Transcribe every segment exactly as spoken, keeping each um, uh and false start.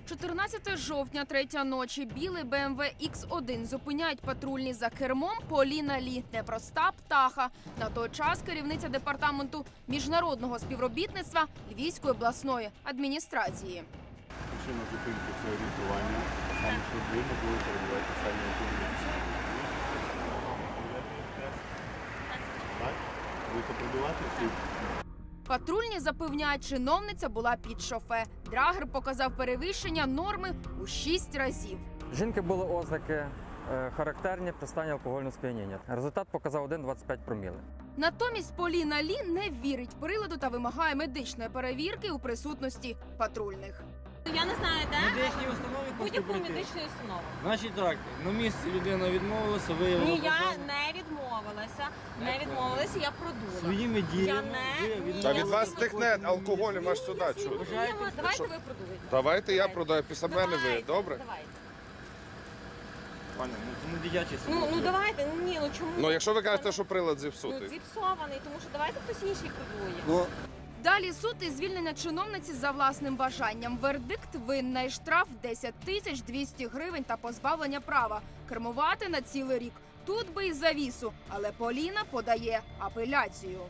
чотирнадцяте жовтня, третя ночі. Білий Бе Ем Ве Ікс один зупиняють патрульні за кермом Поліна Лі. Непроста птаха. На той час керівниця департаменту міжнародного співробітництва Львівської обласної адміністрації. Причина зупинки – це орієнтування. Саме щоб ви могли перебувати самі автомобілі. Так? Будете прибувати? Патрульні запевняють, чиновниця була під шофе. Драгер показав перевищення норми у шість разів. Жінки були ознаки е, характерні при стані алкогольного сп'яніння. Результат показав один цілих двадцять п'ять проміли. Натомість Поліна Лі не вірить приладу та вимагає медичної перевірки у присутності патрульних. Я не знаю, де? Медичні установи Будь-яку медичну установу. Значить так, на місці людина відмовилася, виявила... Ні, я не відмовилася. Не відмовилася, я продула. Своїми діями Я не- ви відмовилися. Та від вас тихне алкоголем аж сюди. Чого? Вважаєте? Давайте ви продуєте. Давайте я продаю, після мене ви, Давайте, добре? Давайте. Пане, ну це не дитячий Ну, садок. ну давайте, ну ні, ну чому? Ну, якщо ви кажете, що прилад Ну, зіпсутий. зіпсований, тому що давайте хтось інший продує. Ну, Далі суд і звільнення чиновниці за власним бажанням. Вердикт – винна і штраф десять тисяч двісті гривень та позбавлення права кермувати на цілий рік. Тут би і завісу, але Поліна подає апеляцію.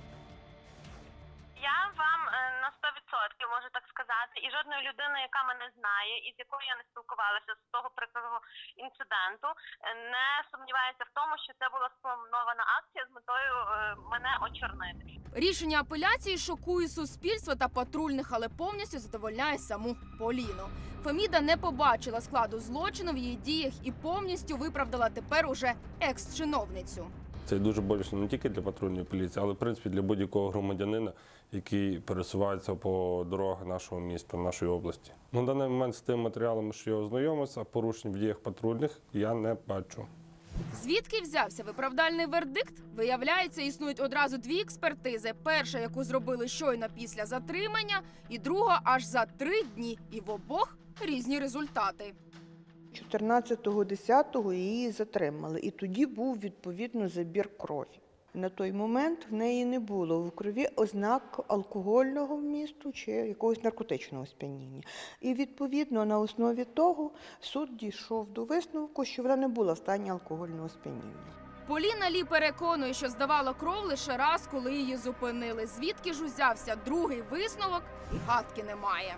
Я вам е, на сто відсотків можу так сказати, і жодної людини, яка мене знає, і з якою я не спілкувалася з того прикрого інциденту, е, не сумнівається в тому, що це була спланована акція з метою е, мене очорнити. Рішення апеляції шокує суспільство та патрульних, але повністю задовольняє саму Поліну. Феміда не побачила складу злочину в її діях і повністю виправдала тепер уже екс-чиновницю. Це дуже болісно не тільки для патрульної поліції, але в принципі для будь-якого громадянина, який пересувається по дорогах нашого міста, нашої області. На даний момент з тими матеріалами, що я ознайомився, порушень в діях патрульних я не бачу. Звідки взявся виправдальний вердикт? Виявляється, існують одразу дві експертизи. Перша, яку зробили щойно після затримання, і друга аж за три дні. І в обох різні результати. чотирнадцятого десятого її затримали, і тоді був відповідно забір крові. На той момент в неї не було в крові ознак алкогольного вмісту чи якогось наркотичного сп'яніння. І відповідно на основі того суд дійшов до висновку, що вона не була в стані алкогольного сп'яніння. Поліна Лі переконує, що здавала кров лише раз, коли її зупинили. Звідки ж узявся другий висновок, і гадки немає.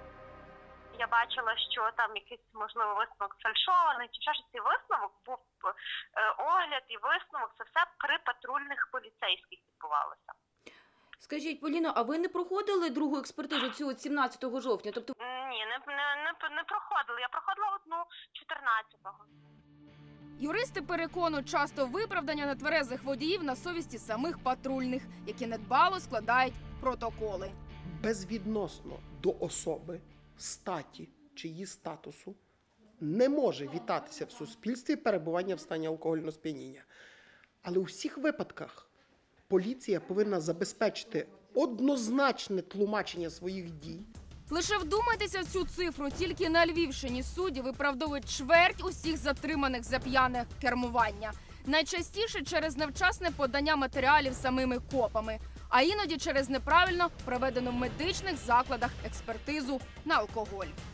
Я бачила, що там якийсь, можливо, висновок фальшований, чи ще щось. Цей висновок був е, огляд і висновок, це все при патрульних поліцейських відбувалося. Скажіть, Поліно, а ви не проходили другу експертизу цю от сімнадцятого жовтня? Тобто Ні, не, не, не, не проходила. Я проходила одну чотирнадцятого. Юристи переконують, часто виправдання нетверезих водіїв на совісті самих патрульних, які недбало складають протоколи. Безвідносно до особи, статі чи її статусу не може вітатися в суспільстві перебування в стані алкогольного сп'яніння. Але у всіх випадках поліція повинна забезпечити однозначне тлумачення своїх дій. Лише вдумайтеся в цю цифру. Тільки на Львівщині судді виправдовують чверть усіх затриманих за п'яне кермування. Найчастіше через невчасне подання матеріалів самими копами, а іноді через неправильно проведену в медичних закладах експертизу на алкоголь.